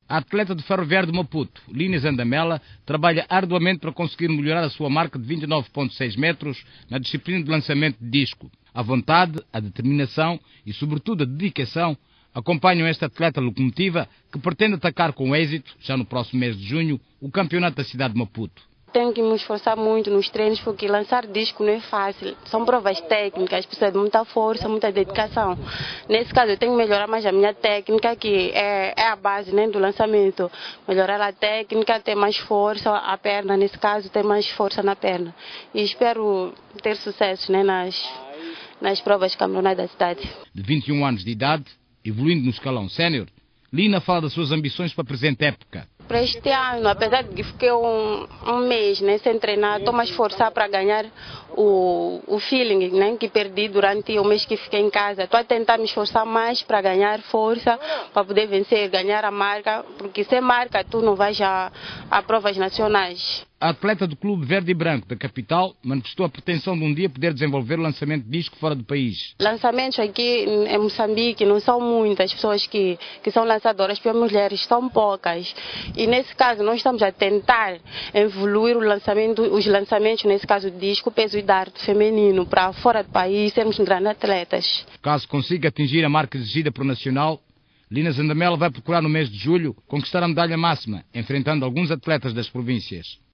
A atleta do Ferroviário de Maputo, Lina Zandamela, trabalha arduamente para conseguir melhorar a sua marca de 29,6 metros na disciplina de lançamento de disco. A vontade, a determinação e, sobretudo, a dedicação acompanham esta atleta locomotiva que pretende atacar com êxito, já no próximo mês de junho, o campeonato da cidade de Maputo. Tenho que me esforçar muito nos treinos porque lançar disco não é fácil. São provas técnicas, precisa de muita força, muita dedicação. Nesse caso eu tenho que melhorar mais a minha técnica, que é a base, né, do lançamento. Melhorar a técnica, ter mais força, a perna, nesse caso, ter mais força na perna. E espero ter sucesso, né, nas provas de campeonato da cidade. De 21 anos de idade, evoluindo no escalão sénior, Lina fala das suas ambições para a presente época. Para este ano, apesar de que fiquei um mês, né, sem treinar, estou mais esforçar para ganhar o feeling, né, que perdi durante o mês que fiquei em casa. Estou a tentar me esforçar mais para ganhar força, para poder vencer, ganhar a marca, porque sem marca tu não vais a provas nacionais. A atleta do Clube Verde e Branco da capital manifestou a pretensão de um dia poder desenvolver o lançamento de disco fora do país. Lançamentos aqui em Moçambique não são muitas pessoas que são lançadoras, porque as mulheres são poucas. E nesse caso nós estamos a tentar evoluir os lançamentos, nesse caso de disco, peso e dardo feminino, para fora do país sermos grandes atletas. Caso consiga atingir a marca exigida por nacional, Lina Zandamela vai procurar no mês de julho conquistar a medalha máxima, enfrentando alguns atletas das províncias.